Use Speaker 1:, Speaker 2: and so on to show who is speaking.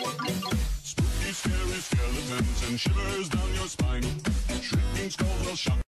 Speaker 1: Spooky, scary skeletons and shivers down your spine. Shrieking skulls will shock